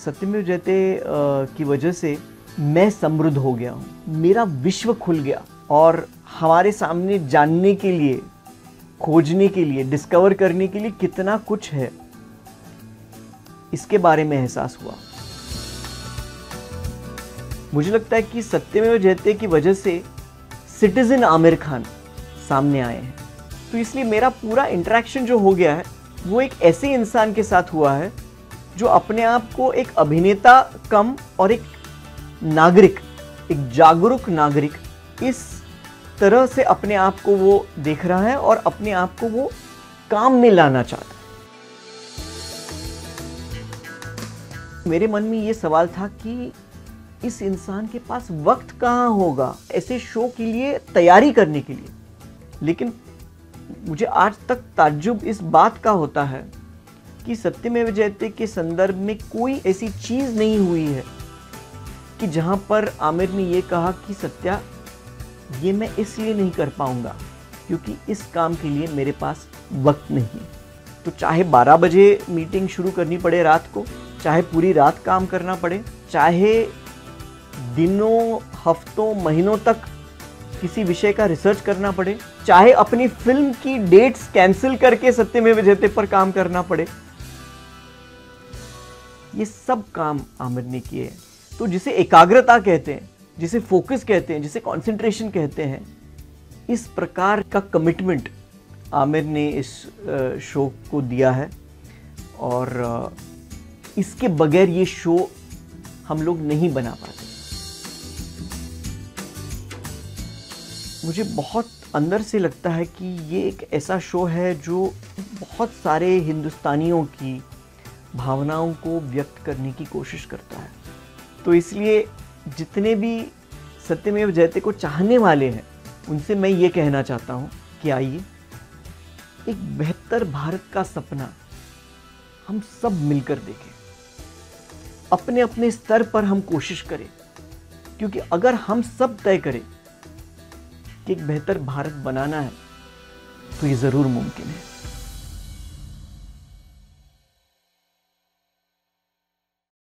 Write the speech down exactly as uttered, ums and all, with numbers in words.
सत्यमेव जयते की वजह से मैं समृद्ध हो गया हूँ, मेरा विश्व खुल गया और हमारे सामने जानने के लिए, खोजने के लिए, डिस्कवर करने के लिए कितना कुछ है, इसके बारे में एहसास हुआ। मुझे लगता है कि सत्यमेव जयते की वजह से सिटीजन आमिर खान सामने आए हैं। तो इसलिए मेरा पूरा इंटरेक्शन जो हो गया है वो एक ऐसे इंसान के साथ हुआ है जो अपने आप को एक अभिनेता कम और एक नागरिक, एक जागरूक नागरिक, इस तरह से अपने आप को वो देख रहा है और अपने आप को वो काम में लाना चाहता है। मेरे मन में ये सवाल था कि इस इंसान के पास वक्त कहाँ होगा ऐसे शो के लिए तैयारी करने के लिए। लेकिन मुझे आज तक ताज्जुब इस बात का होता है कि सत्यमेव जयते के संदर्भ में कोई ऐसी चीज नहीं हुई है कि जहां पर आमिर ने ये कहा कि सत्या ये मैं इसलिए नहीं कर पाऊंगा क्योंकि इस काम के लिए मेरे पास वक्त नहीं है। तो चाहे बारह बजे मीटिंग शुरू करनी पड़े रात को, चाहे पूरी रात काम करना पड़े, चाहे दिनों, हफ्तों, महीनों तक किसी विषय का रिसर्च करना पड़े, चाहे अपनी फिल्म की डेट्स कैंसिल करके सत्यमेव जयते पर काम करना पड़े, ये सब काम आमिर ने किए हैं। तो जिसे एकाग्रता कहते हैं, जिसे फोकस कहते हैं, जिसे कंसंट्रेशन कहते हैं, इस प्रकार का कमिटमेंट आमिर ने इस शो को दिया है और इसके बगैर ये शो हम लोग नहीं बना पाते। मुझे बहुत अंदर से लगता है कि ये एक ऐसा शो है जो बहुत सारे हिंदुस्तानियों की भावनाओं को व्यक्त करने की कोशिश करता है। तो इसलिए जितने भी सत्यमेव जयते को चाहने वाले हैं उनसे मैं ये कहना चाहता हूँ कि आइए एक बेहतर भारत का सपना हम सब मिलकर देखें, अपने अपने स्तर पर हम कोशिश करें, क्योंकि अगर हम सब तय करें कि एक बेहतर भारत बनाना है तो ये ज़रूर मुमकिन है।